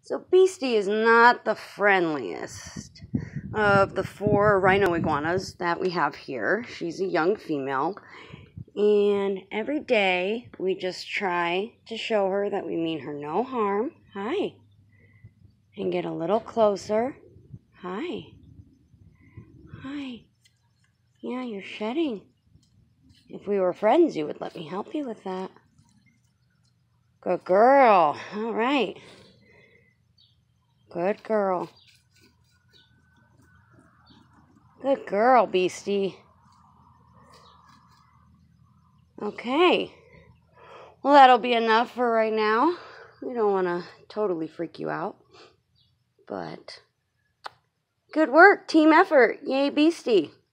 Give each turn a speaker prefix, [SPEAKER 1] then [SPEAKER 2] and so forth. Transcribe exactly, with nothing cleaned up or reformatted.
[SPEAKER 1] So Beastie is not the friendliest of the four rhino iguanas that we have here. She's a young female. And every day we just try to show her that we mean her no harm. Hi. And get a little closer. Hi. Hi. Yeah, you're shedding. If we were friends, you would let me help you with that. Good girl. All right. Good girl. Good girl, Beastie. Okay. Well, that'll be enough for right now. We don't want to totally freak you out. But good work. Team effort. Yay, Beastie.